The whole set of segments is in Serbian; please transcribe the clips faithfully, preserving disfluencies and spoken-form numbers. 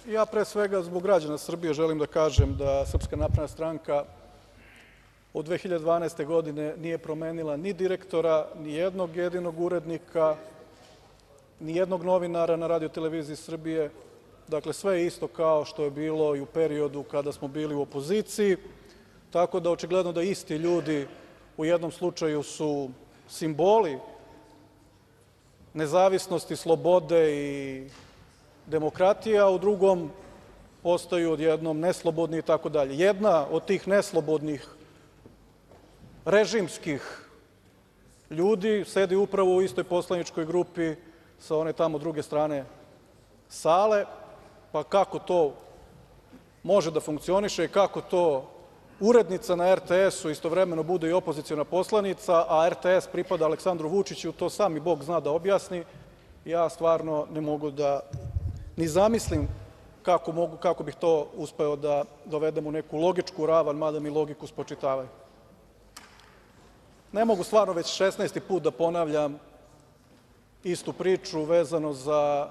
Ja pre svega zbog građana Srbije želim da kažem da Srpska napredna stranka od dve hiljade dvanaeste. godine nije promenila ni direktora, ni jednog jedinog urednika, ni jednog novinara na Radio televiziji Srbije. Dakle, sve je isto kao što je bilo i u periodu kada smo bili u opoziciji, tako da očigledno da isti ljudi u jednom slučaju su simboli nezavisnosti, slobode i demokratije, a u drugom postaju odjednom neslobodni i tako dalje. Jedna od tih neslobodnih režimskih ljudi sedi upravo u istoj poslaničkoj grupi sa one tamo druge strane sale, pa kako to može da funkcioniše i kako to urednica na er te esu istovremeno bude i opoziciona poslanica, a er te es pripada Aleksandru Vučiću, to sam i Bog zna da objasni. Ja stvarno ne mogu da ni zamislim kako bih to uspeo da dovedem u neku logičku ravan, mada mi logiku spočitavaju. Ne mogu stvarno već šesnaesti put da ponavljam istu priču vezano za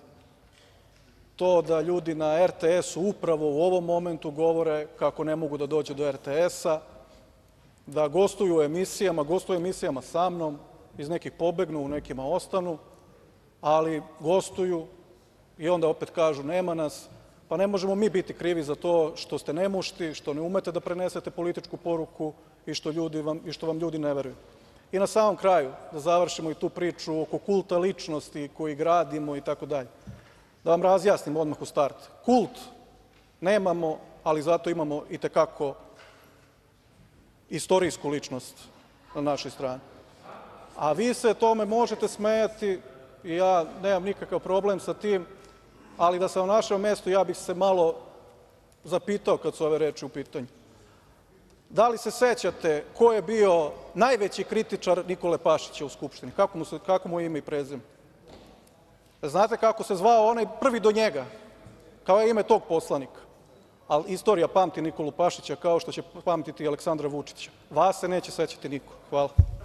to da ljudi na er te esu upravo u ovom momentu govore kako ne mogu da dođu do er te esa, da gostuju u emisijama, gostuju u emisijama sa mnom, iz nekih pobegnu, u nekima ostanu, ali gostuju i onda opet kažu nema nas. Pa ne možemo mi biti krivi za to što ste nemušti, što ne umete da prenesete političku poruku i što vam ljudi ne veruju. I na samom kraju, da završimo i tu priču oko kulta ličnosti koji gradimo i tako dalje, da vam razjasnim odmah u startu. Kult nemamo, ali zato imamo i te kako istorijsku ličnost na našoj strani. A vi se tome možete smejati i ja nemam nikakav problem sa tim, ali da sam na našem mestu ja bih se malo zapitao kad su ove reči u pitanju. Da li se sećate ko je bio najveći kritičar Nikole Pašića u Skupštini? Kako mu je ime i prezime? Znate kako se zvao onaj prvi do njega? Kao je ime tog poslanika. Ali istorija pamti Nikolu Pašića kao što će pamtiti i Aleksandra Vučića. Vas se neće sećati niko. Hvala.